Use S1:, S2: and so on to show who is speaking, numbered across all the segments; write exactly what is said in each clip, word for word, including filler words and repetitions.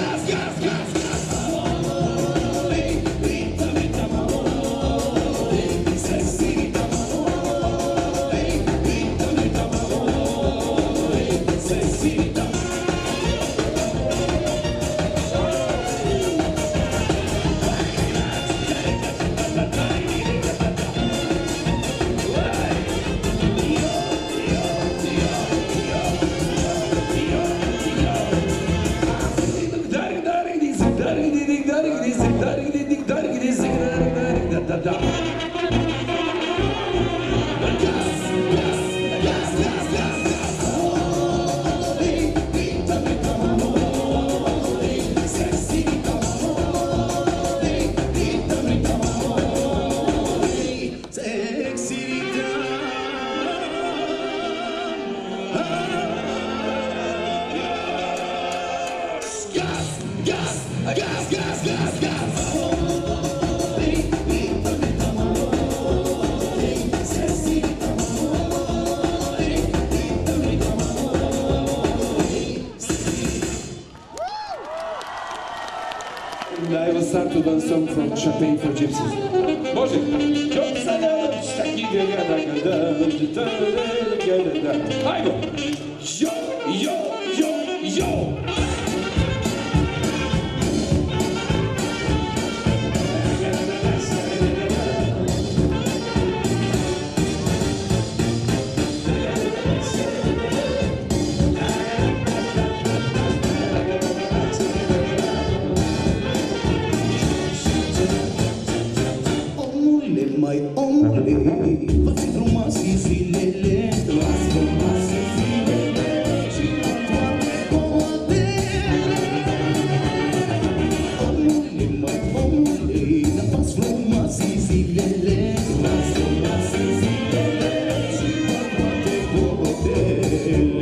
S1: I will start to dance song from Champagne for Gypsies. Może! Hai, bă! Yo, yo, yo, yo!
S2: Mai omule, fă-ți frumoase zilele, lasă frumoase zilele și toate toate. Omule, mai omule, fă-ți frumoase zilele, lasă frumoase zilele și toate toate.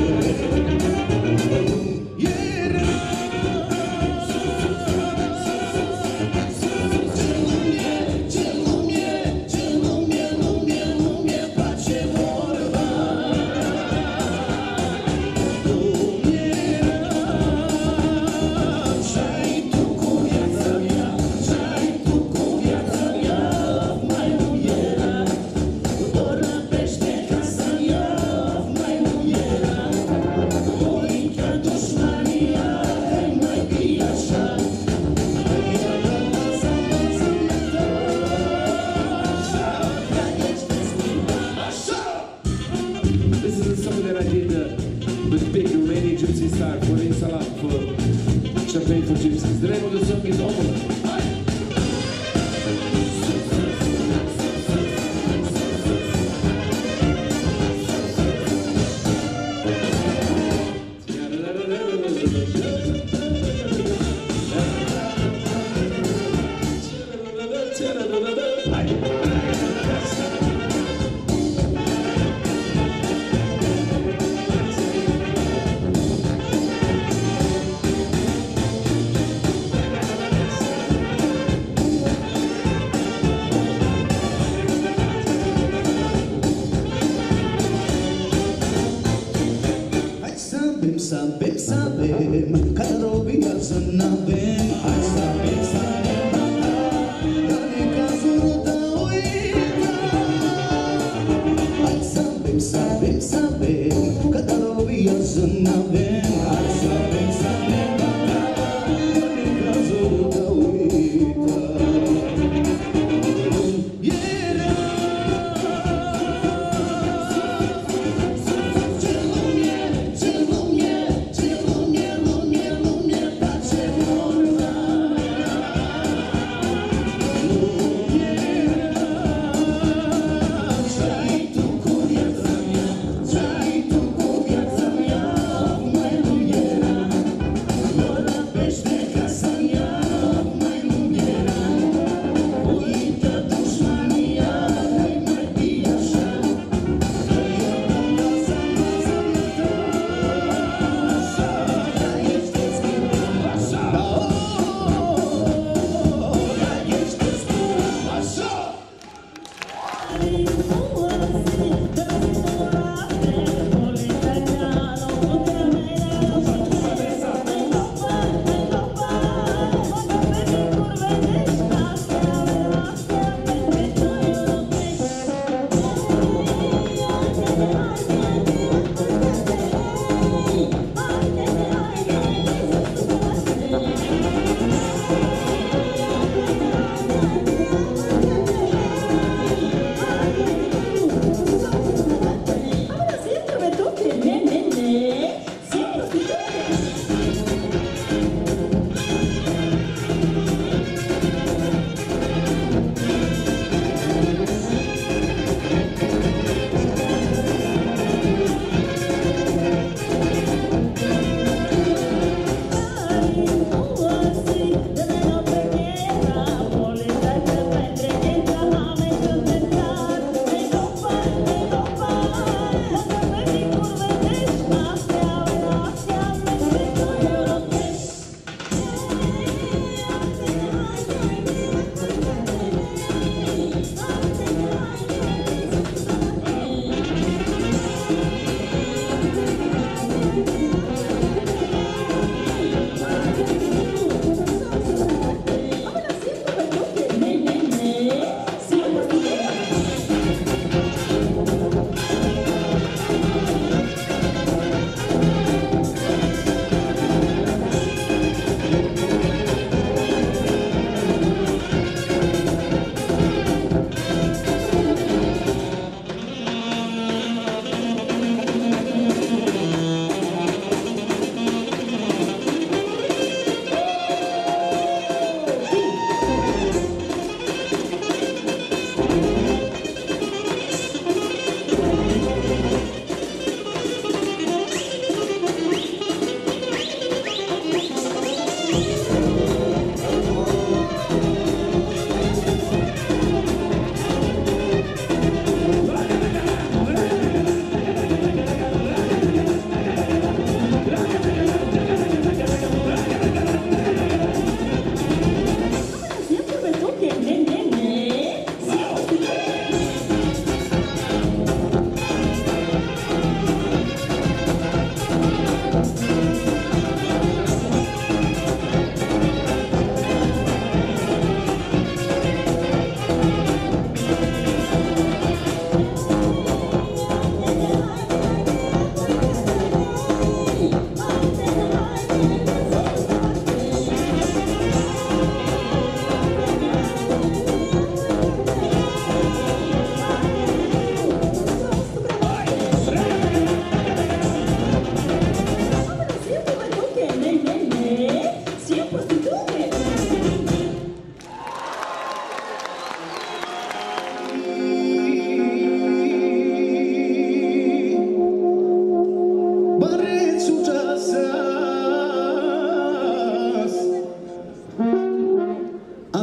S1: Champagne for Gypsies. The name of the song is Omelette.
S2: Sabem, sabem, cada robinha să n-avem. Hai sabem, sabem, dar în cazul de uita. Hai sabem, sabem, sabem, cada robinha să n-avem. Hai sabem, sabem, dar în cazul de uita.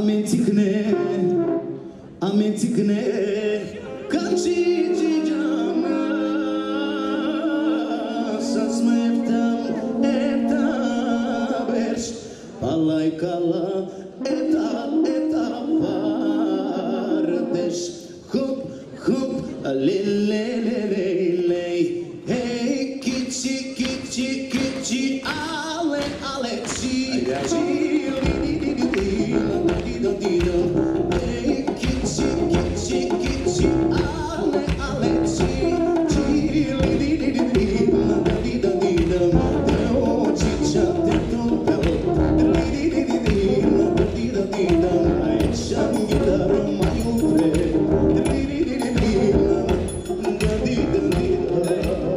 S2: Amenticne, amenticne, kanci jama, sasmeftam eta bersh, palai kala eta eta pardesh, hup hup, lele lele le, hey kichi kichi kichi, ale ale chi chi. Hey, kitchi, kitchi, kitchi, ale, ale, chi, chi, li, li, li, li, li, la, da, di, da, di, da, oh, ciccia, te trompelo, li, li, li, li, li, la, da, di, da, di, da, ai, shangitaro, maiutre, li, li, li, li, li, la, da, di, da, di, da.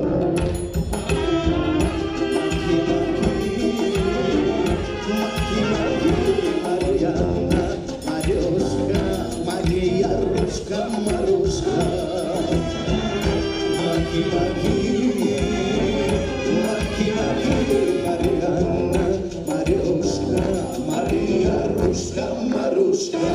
S2: Maki, maki, maki, Mariana. Maruszka, Maruszka, Maki, Maki, Maki, Maki, Marianna, Maruszka, Maria, Ruszka, Maruszka.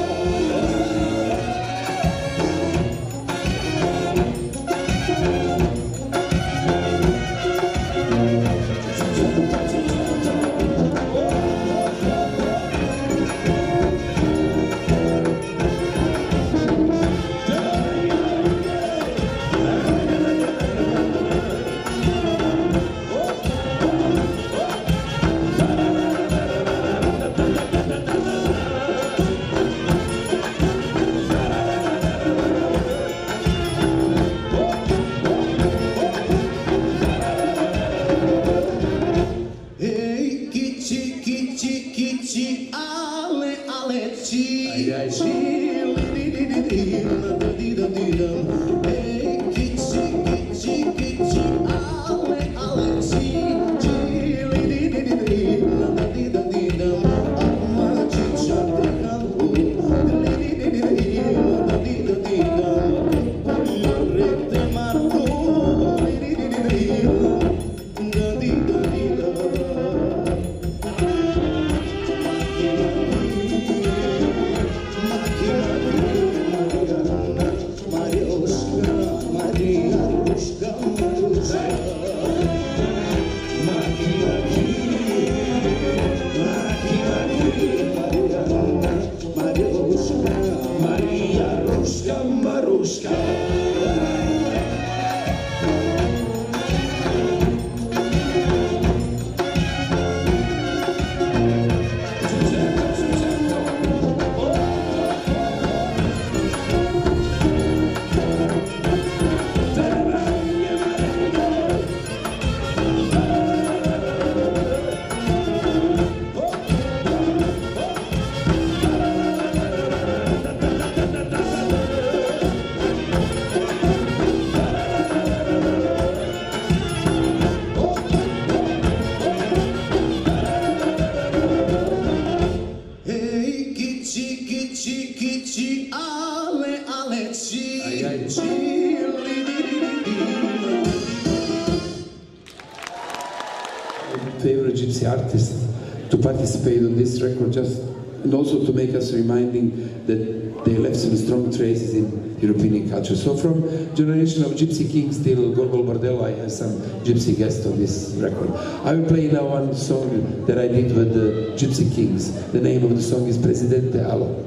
S1: Favorite gypsy artists to participate on this record, just and also to make us reminding that they left some strong traces in European culture. So from generation of Gypsy Kings till Gogol Bordello, I have some gypsy guests on this record. I will play now one song that I did with the Gypsy Kings. The name of the song is Presidente Alo.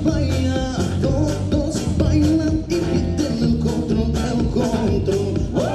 S2: Control.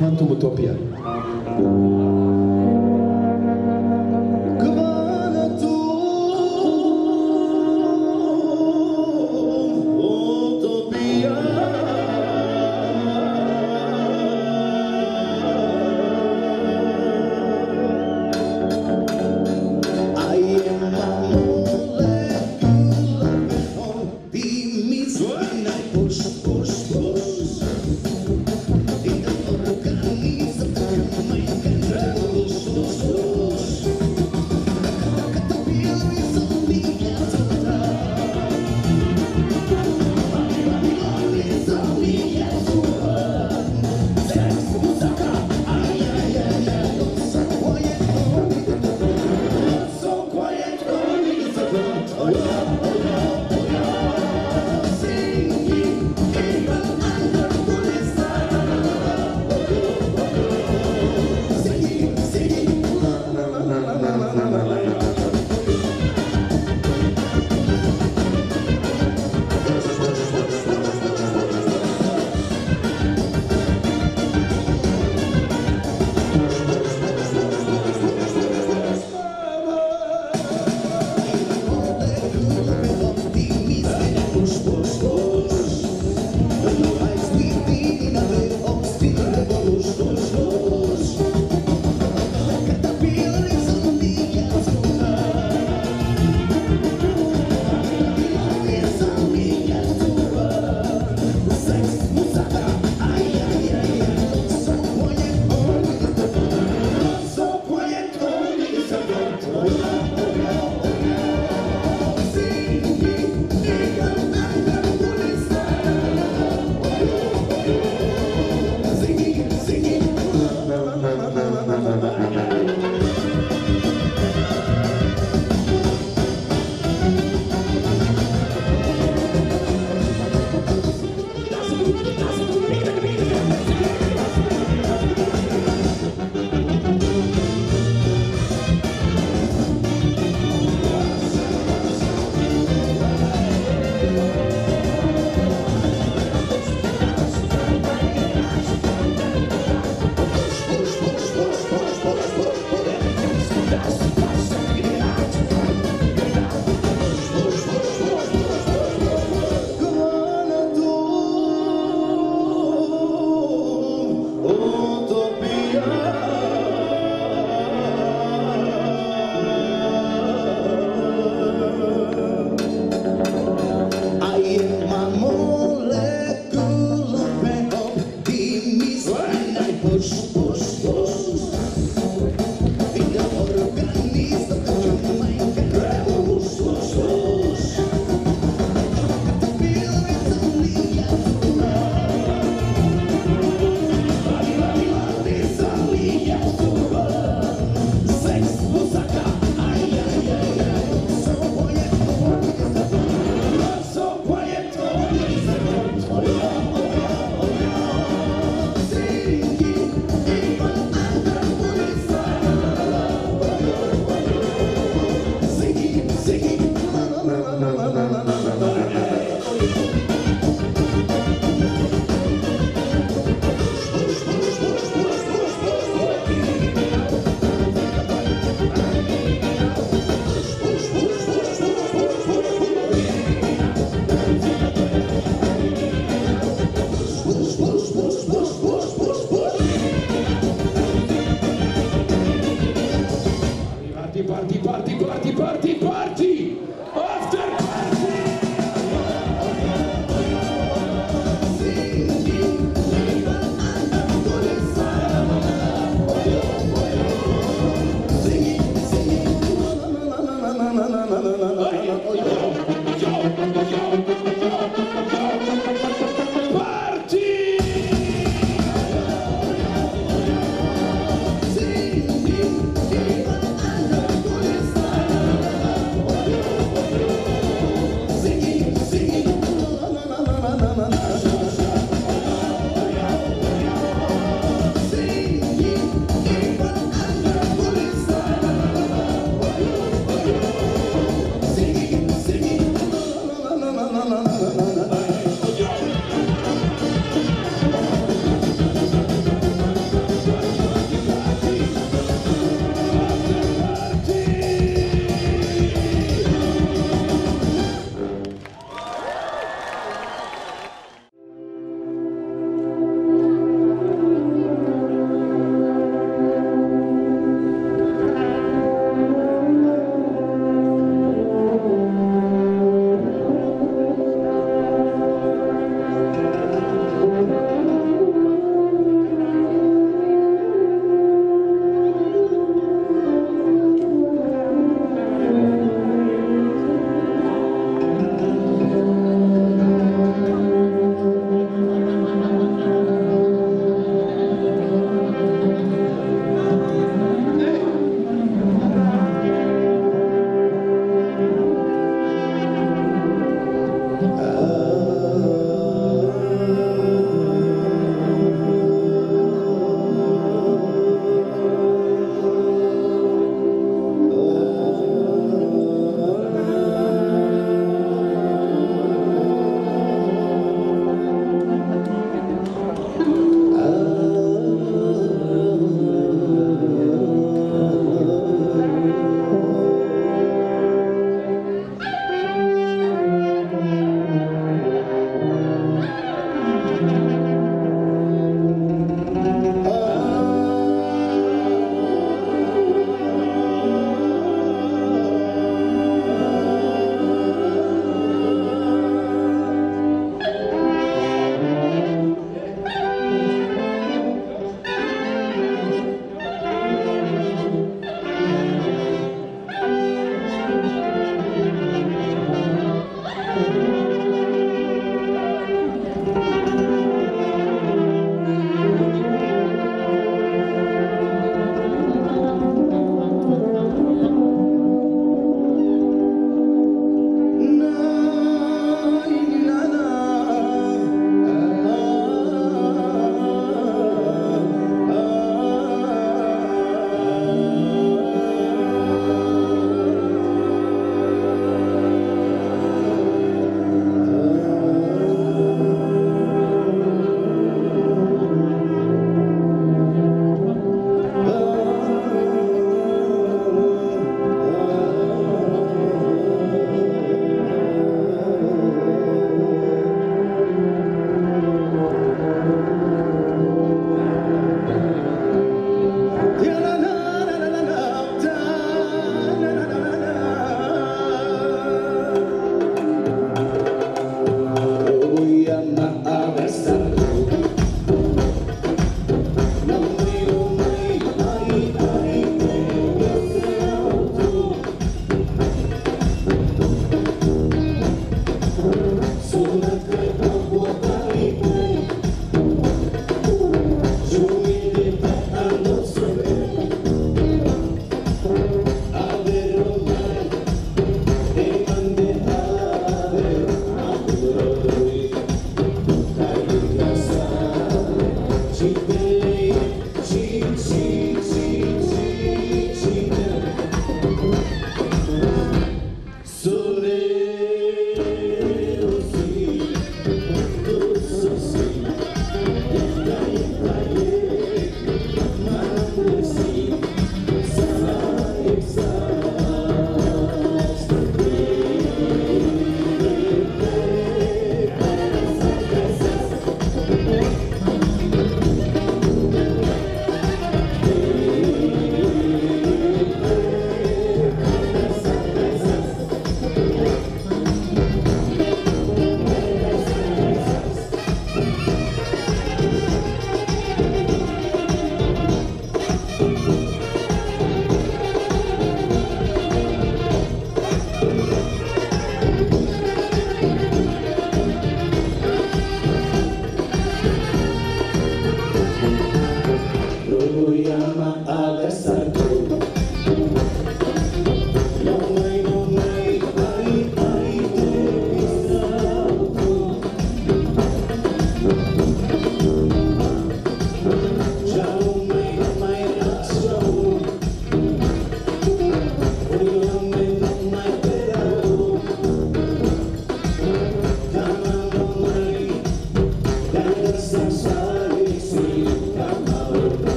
S1: Quantum Utopia.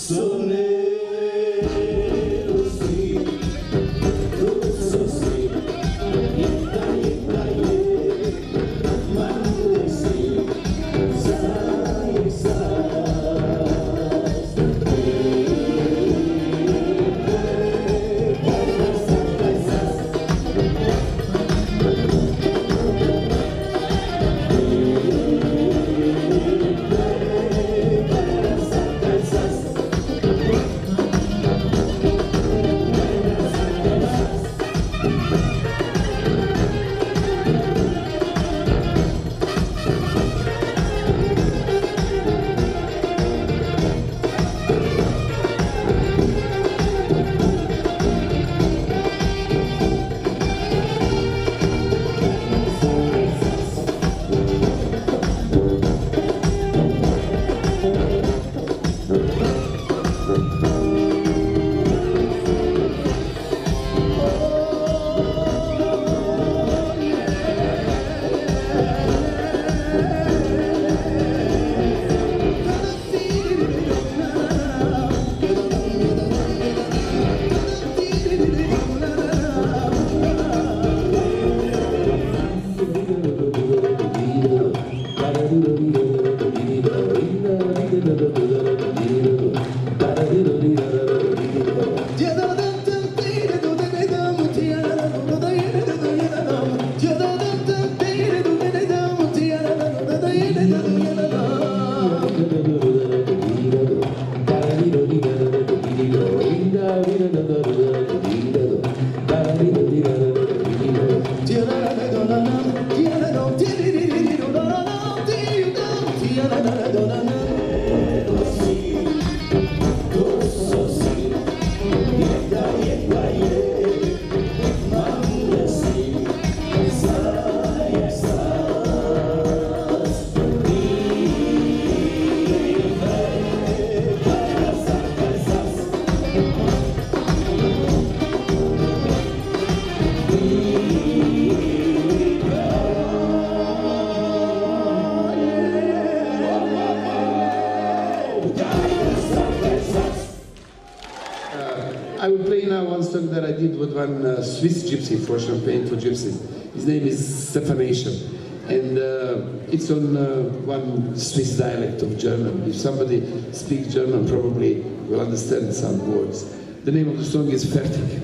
S1: I will play now one song that I did with one uh, Swiss gypsy for Champagne for Gypsies. His name is Stefanation, and uh, it's on uh, one Swiss dialect of German. If somebody speaks German, probably will understand some words. The name of the song is Fertig.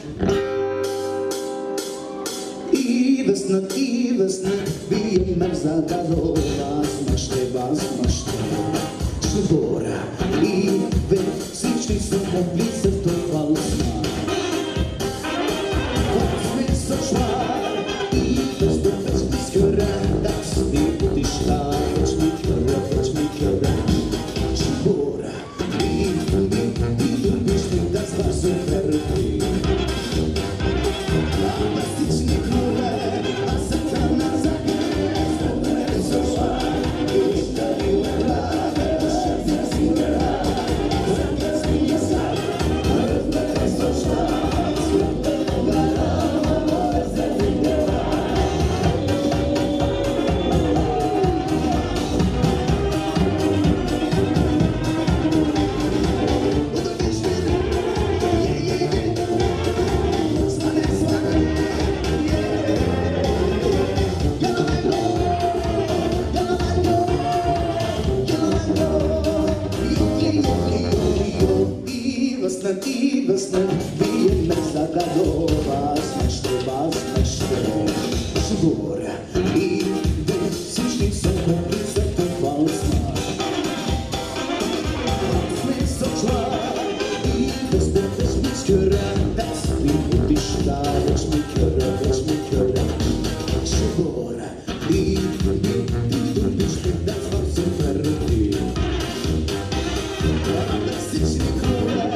S2: I wesnat, i wesnat, wie immer zagado, was machte, was machte. Czwora, i wy, всички са комплица в това усна. Was ist so schwer, i das du fest bist hören, dass du dich da jetzt mit hören, jetzt mit hören. Czwora, i wy, i du bist mit das war so fertig. I wesnat, wie immer zagado, was möchte, was möchte. Czwora, i wy, всички са комплица в това усна. Was ist so schwer, i das du fest bist hören, dass du dich da jetzt mit hören, jetzt mit hören. Czwora, i wy, i du bist mit das war so fertig. Was ist nicht cool.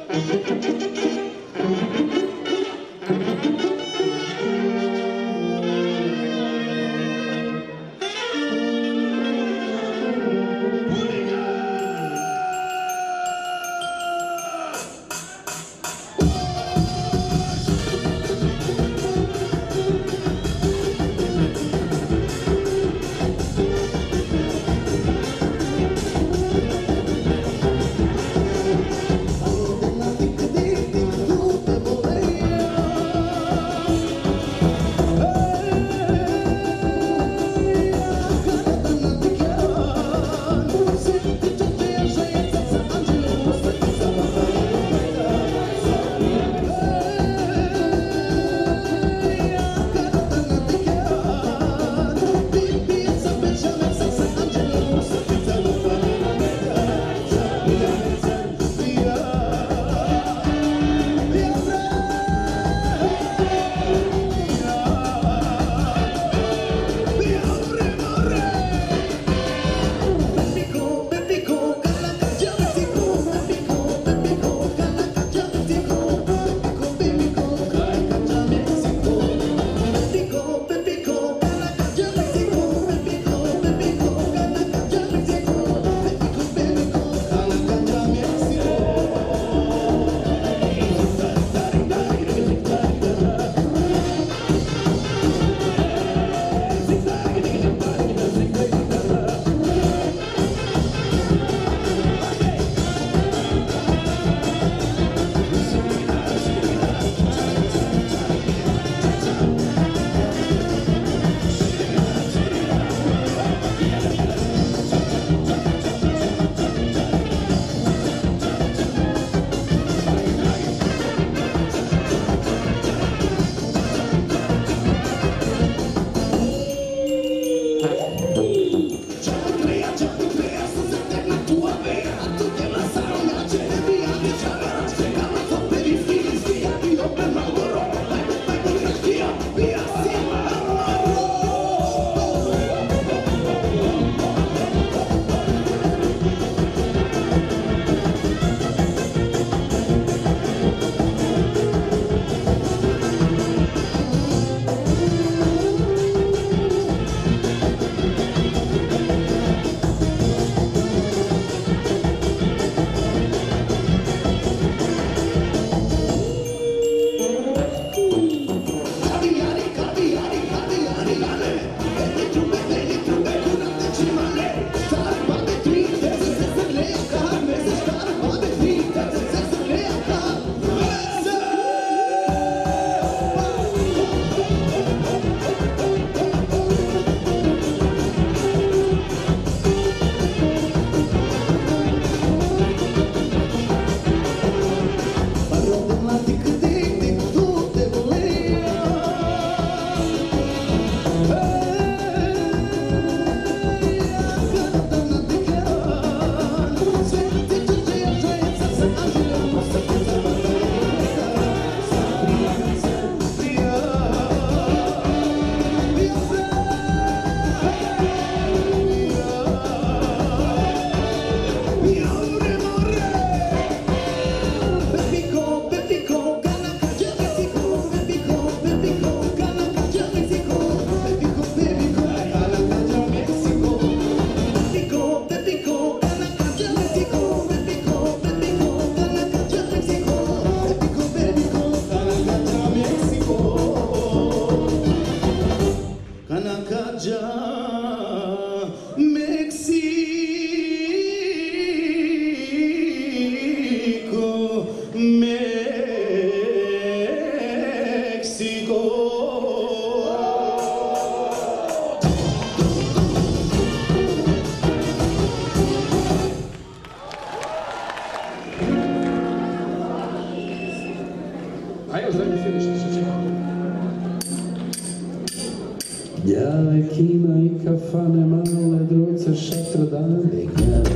S1: kina i kafane male, drojce šatra dane gnjave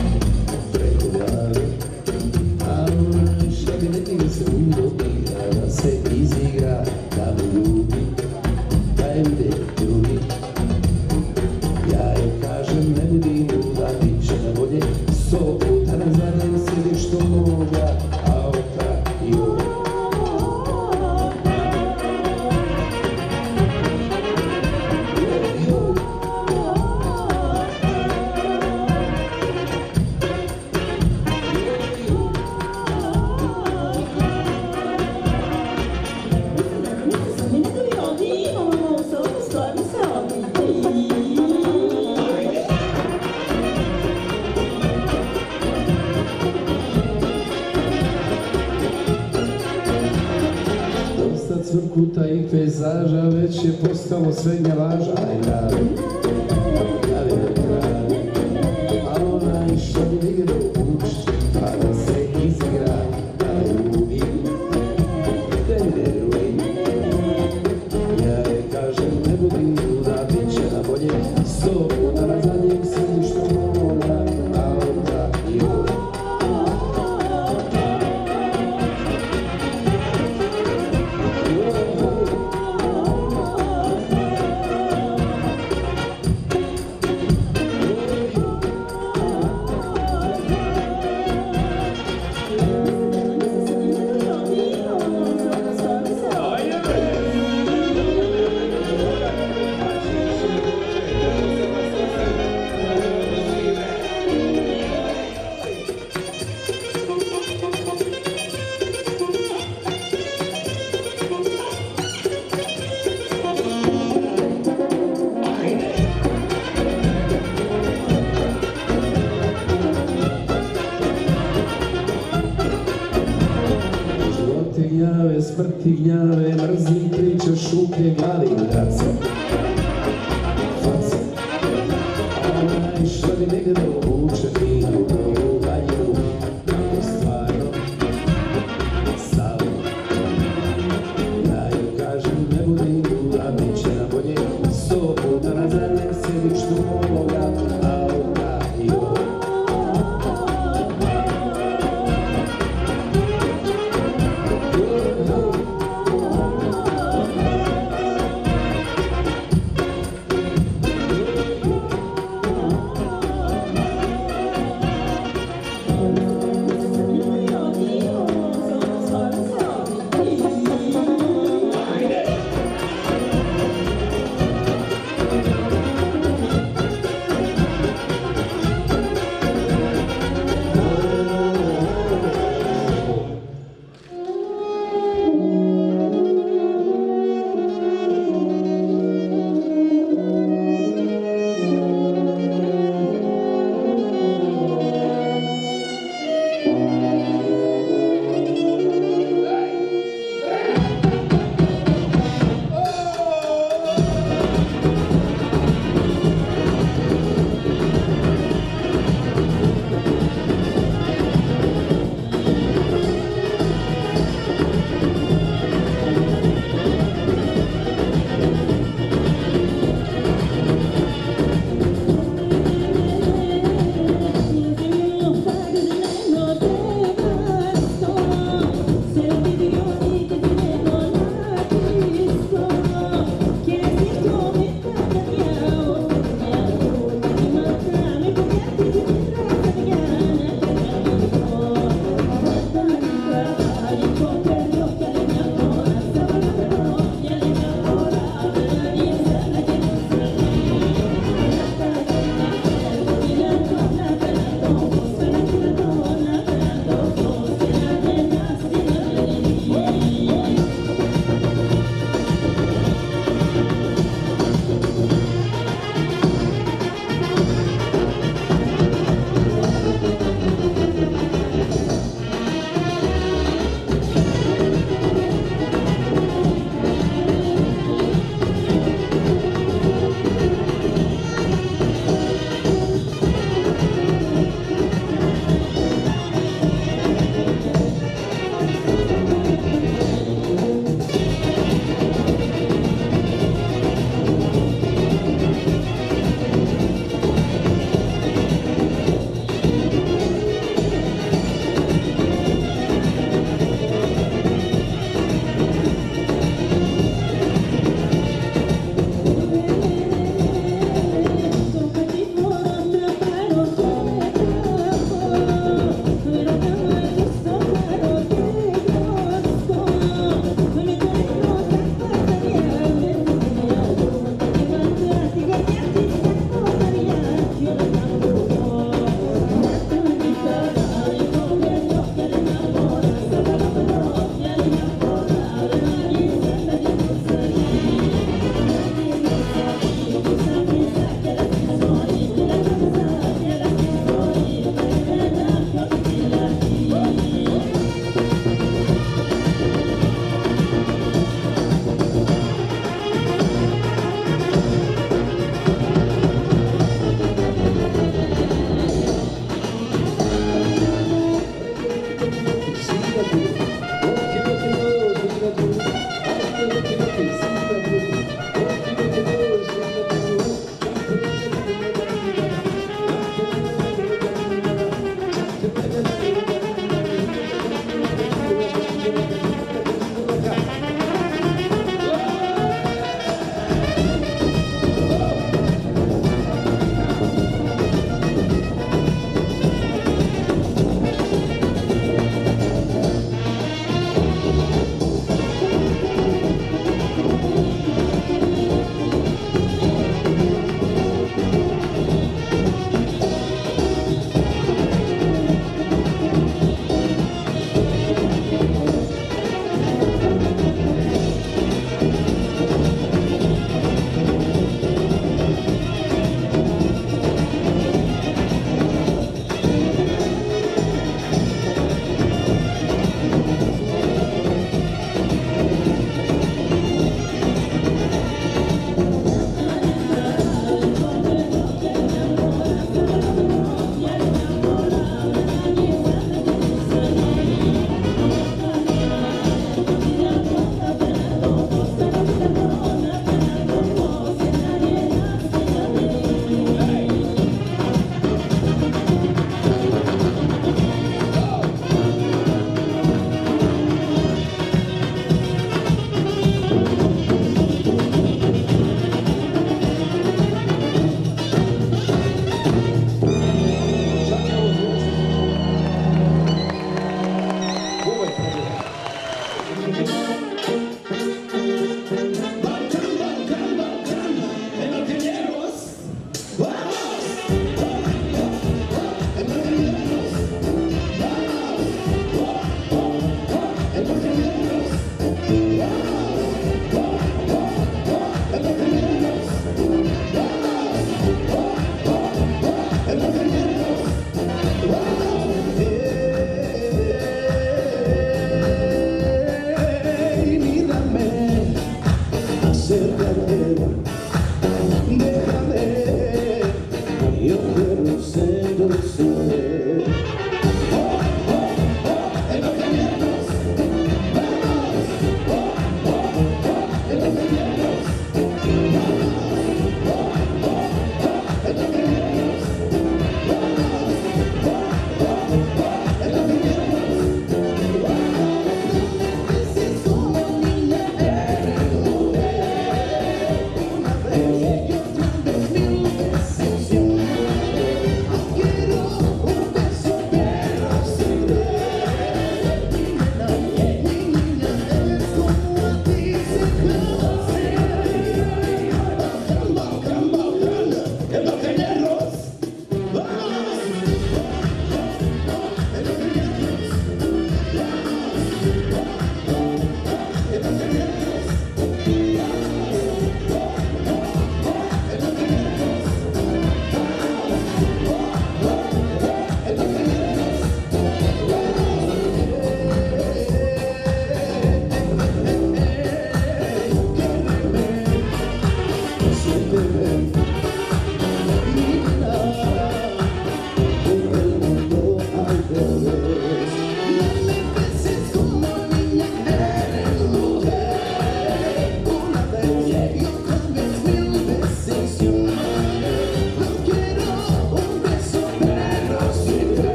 S1: preko glave. A ona šabinetin se udobira, da se izigra, da me ljubi, da je vide drugi. Ja joj kažem, ne budi luda, bit će na bolje, sto puta na zadnjem sjediš što moga, a cvrkuta i pejzaža, već je postalo srednja važa. Aj, gravi, gravi da gravi, a onaj što bi igru uči, pa da se izigra, da ljubi, da ne ruji. Ja je kažem, ne budi luda, bit će na bolje, sto puta na zadnjem sedištu moga auta i ura. Gnjave, smrti gnjave, mrzim priče, šuplje glavi, brace, face. Onaj što bi negdje uče finu, novu daljinu, kako stvarno, samo. Ja joj kažem, ne budi luda, bit će na bolje, sto puta na zadnjem sedištu moga auta i ova.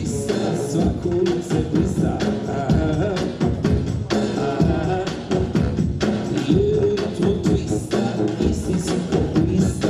S1: twista, svako lice blista. Jer to twista, isti si ko blista.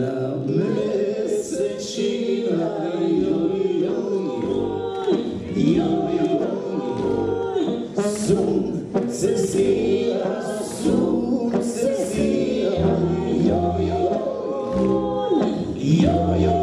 S2: Crna mesečina, joj, joj, joj, sunce sija, sunce sija, joj, joj, joj, joj.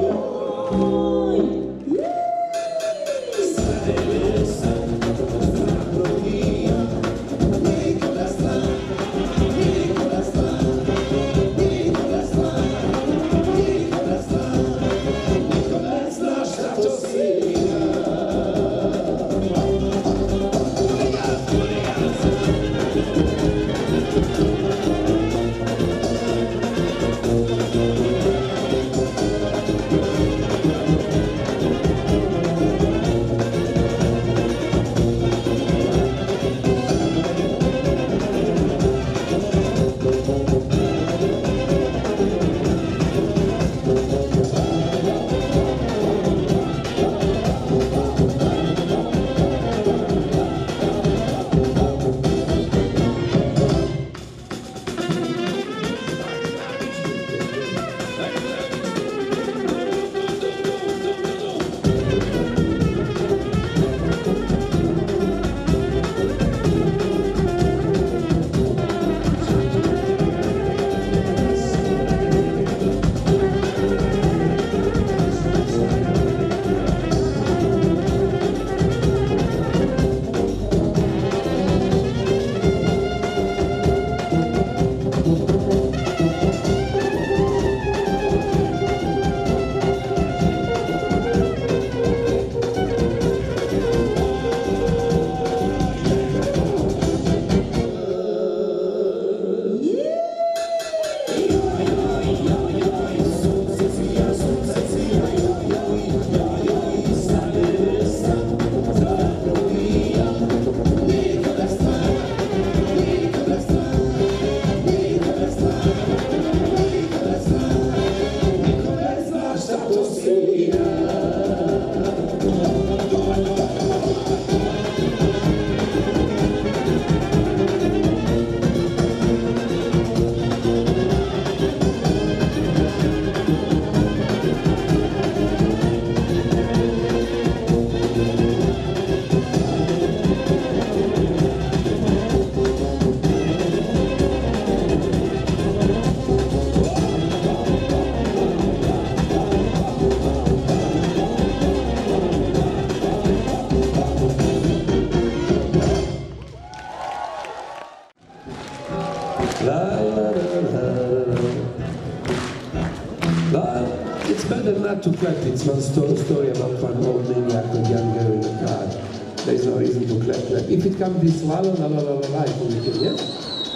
S1: It's better not to clap. It's one story, story about one old maniac and young girl in a car. There's no reason to clap, clap. If it comes this la la la la la la la, it will be good, yes?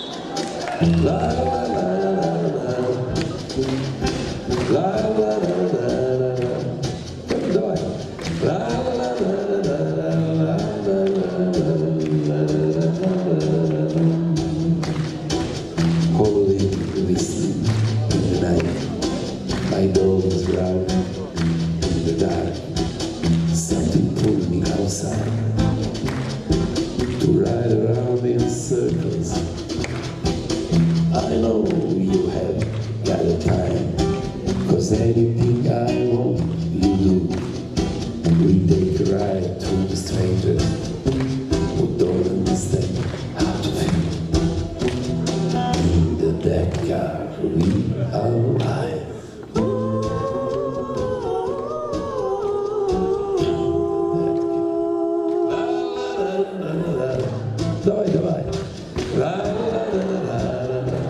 S1: La la la la la la la la la la la. Давай. La la la la la la la la. Holy listen in the night. My dog is growling in the dark. Something pulled me outside to ride around in circles. I know you have got a time, 'cause anything I want, you do. We take a ride to the strangers who don't understand how to feel. In that car, we are alive. Давай, давай. La la la la la la.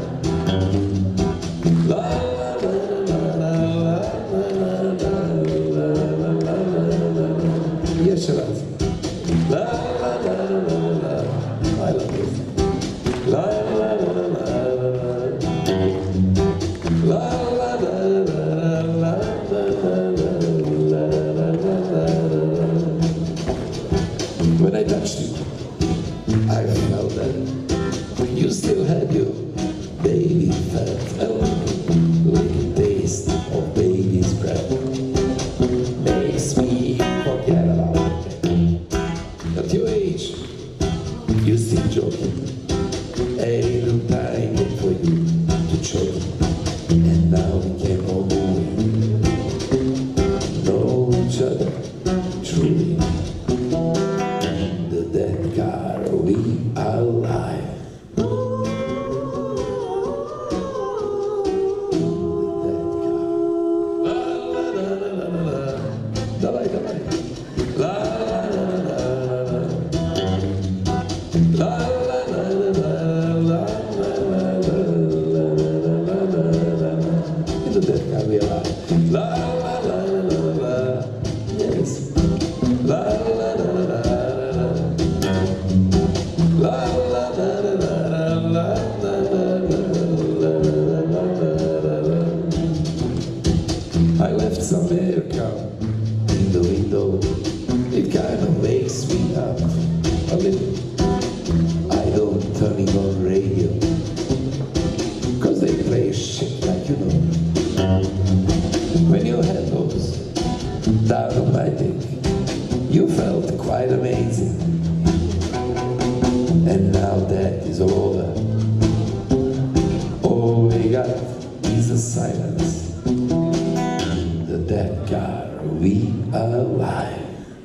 S1: La la la la la la la la. Jeszcze raz. La la la la la. I love this. La la la la la. La la la la la, yes. La la la la la, la la la la la, la la la la. I left some America in the window. It kind of wakes me up a little. I don't turning on radio, cause they play shit like you know. When you had those down on my dick, you felt quite amazing. And now that is over, all we got is a silence. The dead car, we are alive.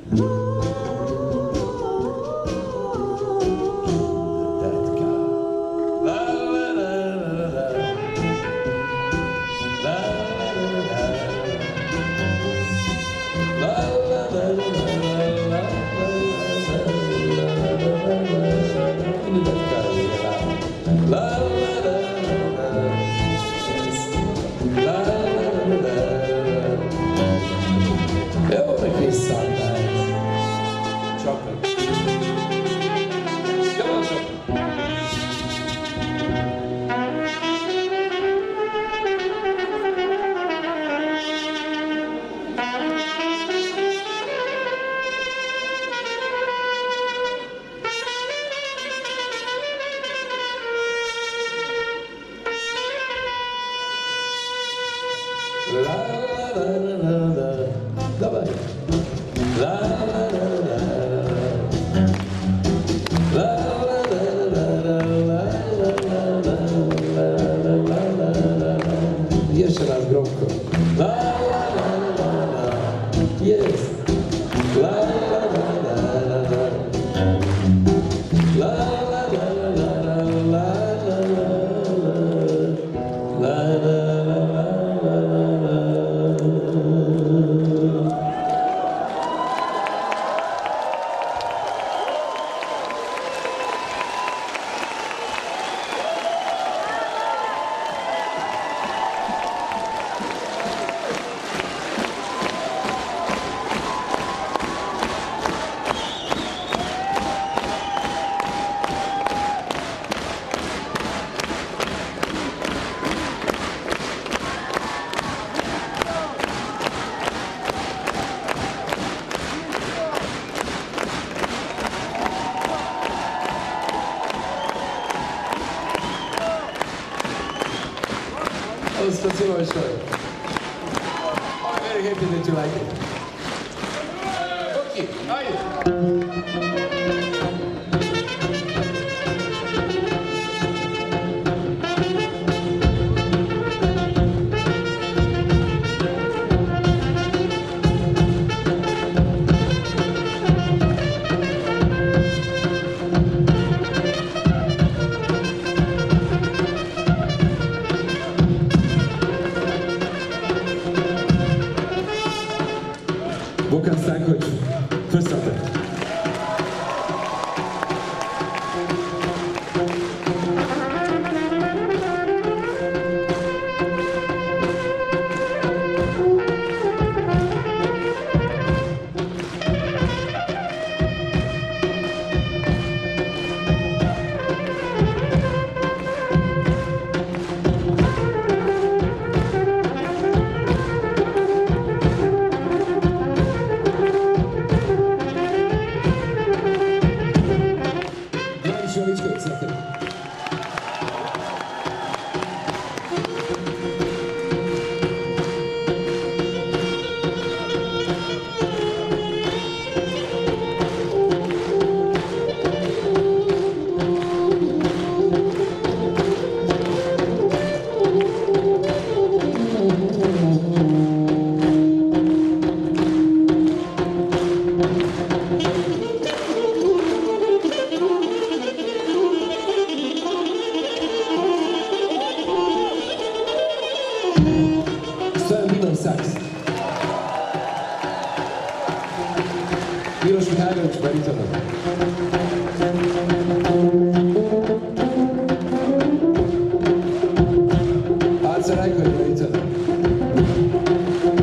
S1: Jeszcze raz gromko. La la la la la, yes. La la la la la la, la la la la la la, la la la la. Spasibo большое. I'm very happy that you like it. Okay, айде. Vukan Stanković, first up. Sax. Miloš Mihajlović, bariton. Aca Rajković, bariton.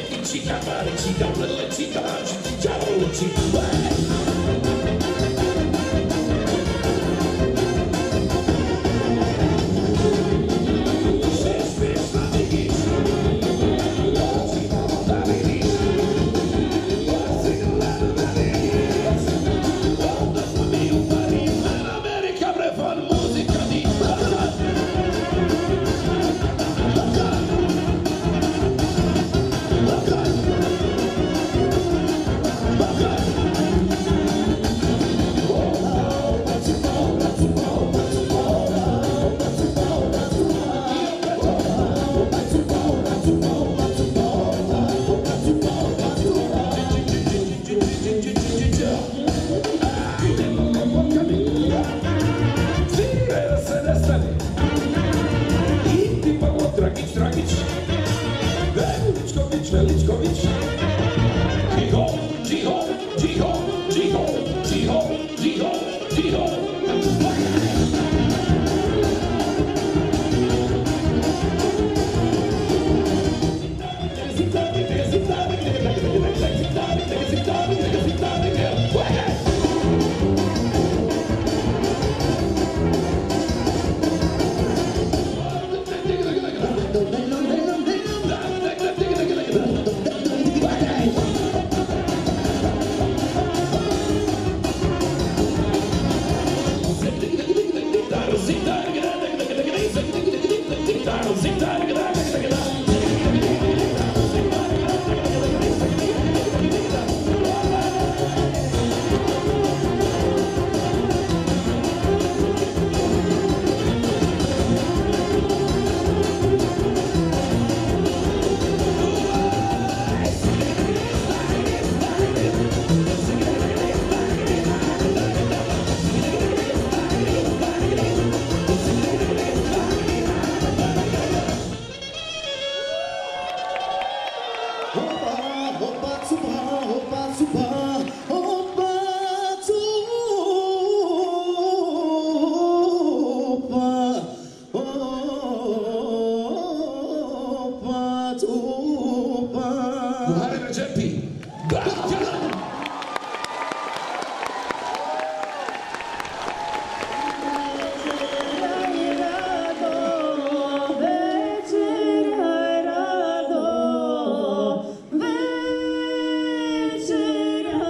S3: Večera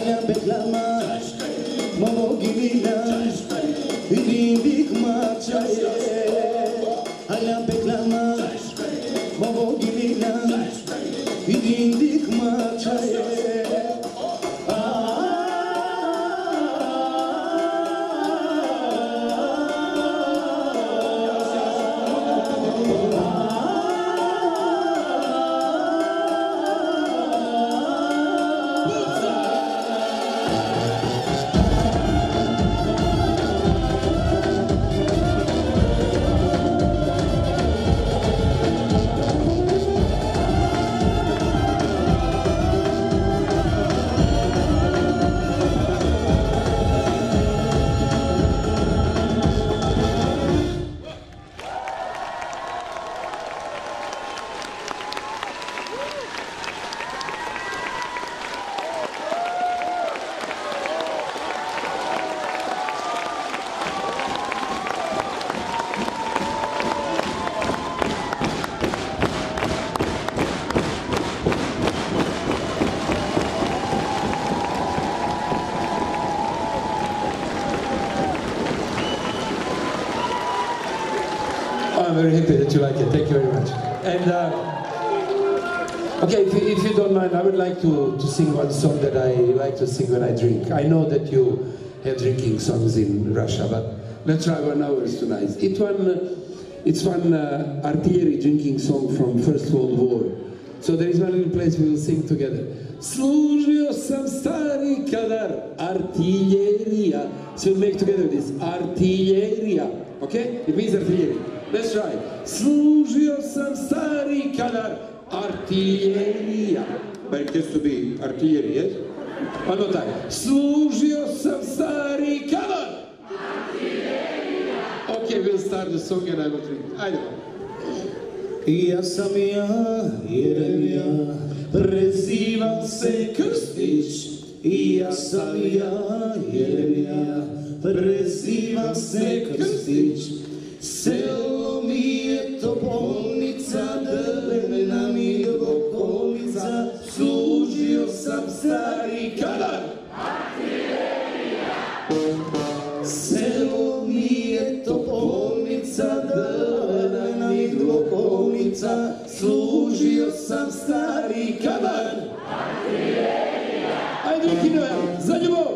S2: Halja beklama Momogilina Dindik maçaye Halja beklama Momogilina Dindik maçaye
S1: I'm very happy that you like it. Thank you very much. And uh, okay, if you, if you don't mind, I would like to, to sing one song that I like to sing when I drink. I know that you have drinking songs in Russia, but let's try one ours tonight. It's one, uh, it's one uh, artillery drinking song from First World War. So there is one little place we will sing together. Služio sam stari kadar, artillerija. So we'll make together this, artillerija. Okay? It means artillery. Let's try. Služio sam stari kadar, artillerija. But it has to be artillery, yes? One more time. Služio sam stari kadar, artillerija. Okay, we'll start the song and I will drink. I don't know.
S2: Ja sam ja, Jeremija, prezivam se Krstić. Ja sam ja, Jeremija, prezivam se Krstić. Selo mi je Topolnica, drvena mi dvokolnica, služio sam stari kadar, artillerija. Selo mi je Topolnica, drvena mi dvokolnica, služio sam stari kadar, artillerija.
S1: Ajde, Kinove, za ljubav!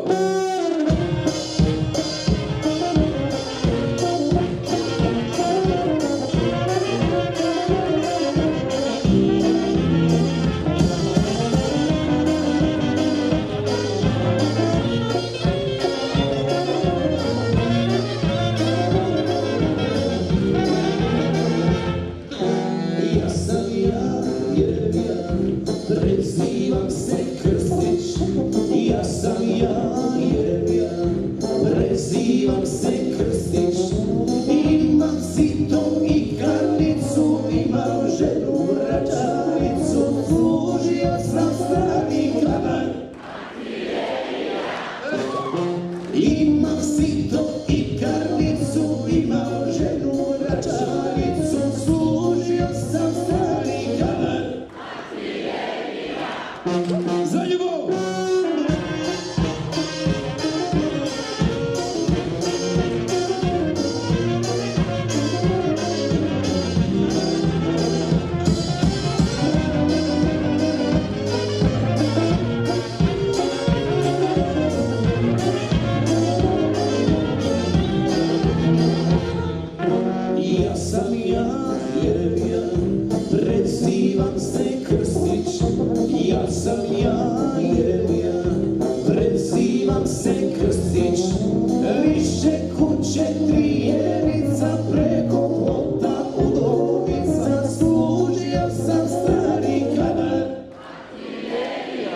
S2: Prezivam se Krstić, ja sam ja, Jeremija, prezivam se Krstić. Imam sito i karnicu, imam ženu vračaricu, služio sam stari kadar, artillerija. Imam sito i karnicu, imam ženu vračaricu, služio sam stari kadar,
S1: za ljubav!
S2: Ja sam ja, Jeremija, prezivam se Krstić. Ja sam ja, Jeremija, prezivam se Krstić. Više kuće trijerica, preko plota udovica, služio sam stari kadar, artillerija.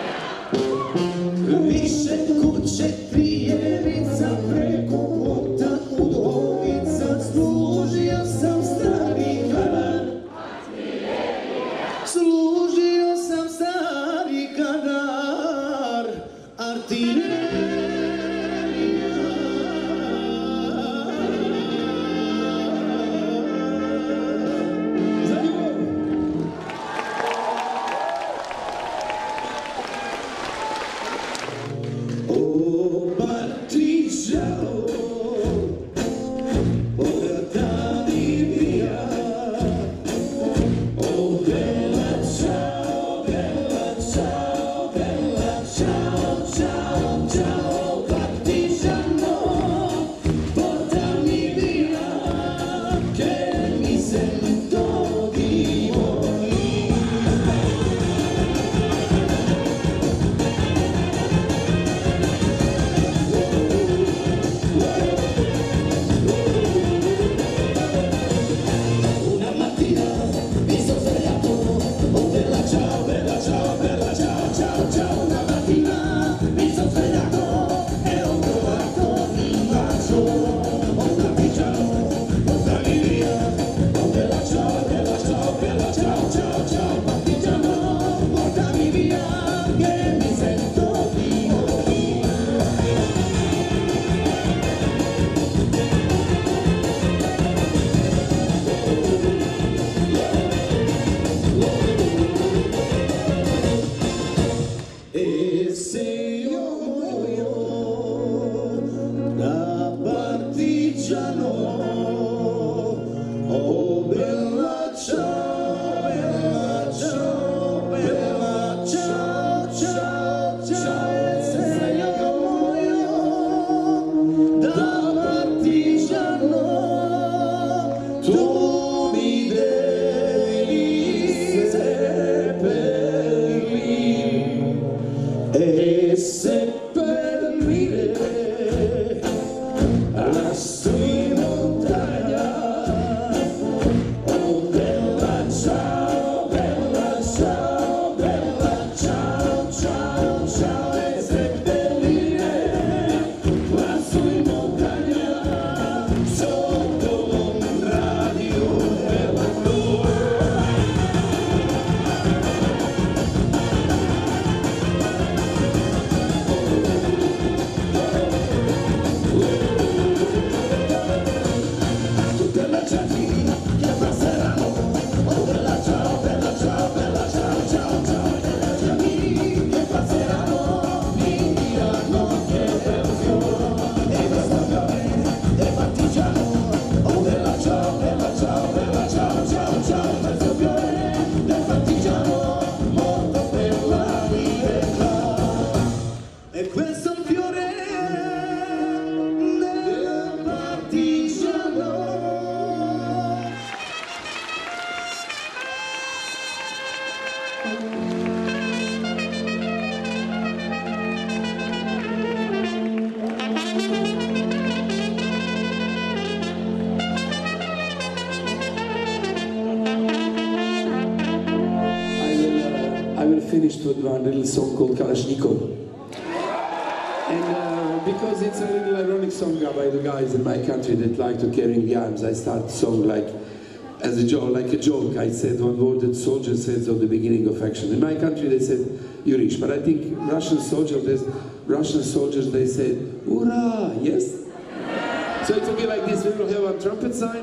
S2: Više kuće trijerica, preko plota udovica, služio sam stari kadar, artillerija. Služio sam stari kadar.
S1: with one little song called Kalashnikov. And uh, because it's a little ironic song by the guys in my country that like to carrying the arms, I start the song like as a joke, like a joke. I said one word that soldier says at the beginning of action. In my country they said Yurish, but I think Russian soldiers, there's Russian soldiers, they said Ura, yes? So it will be like this. We will have a trumpet sign.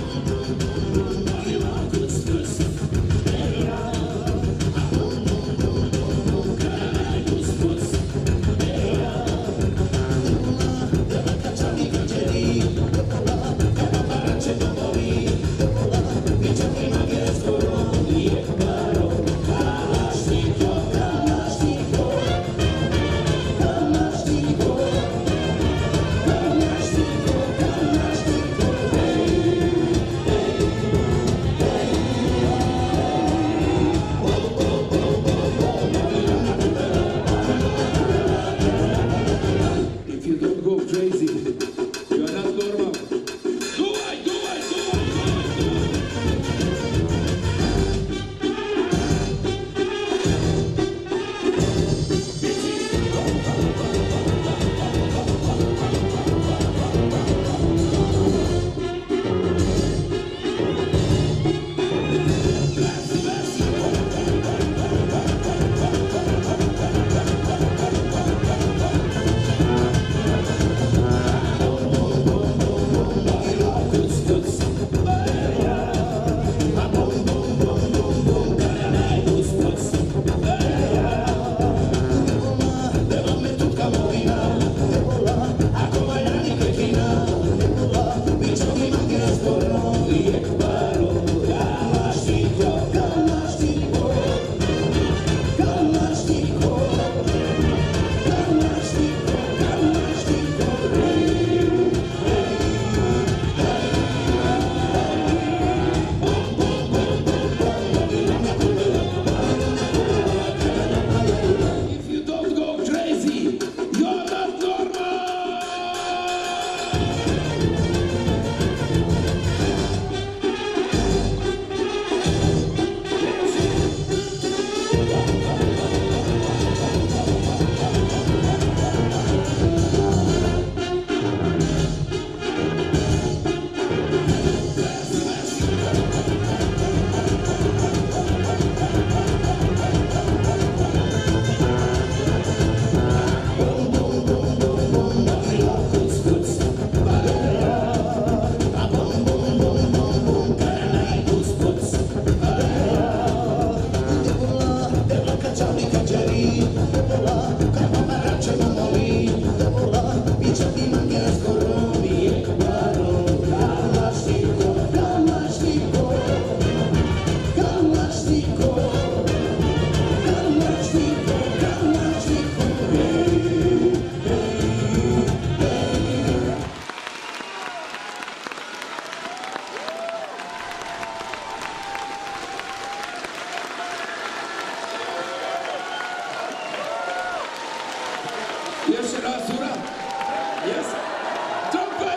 S1: Jeszcze raz, ura! Jest? Trumpet!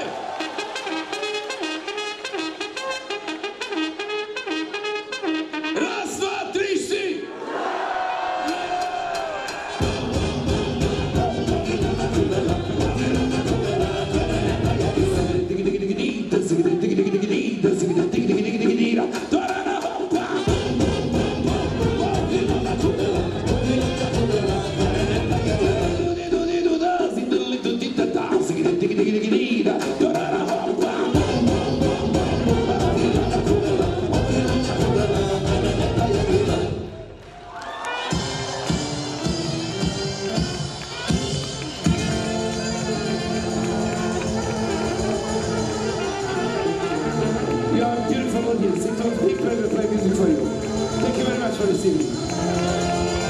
S1: Raz, dwa, trzy, cztery! You are a beautiful audience. It was a big pleasure to play music for you. Thank you very much for receiving me.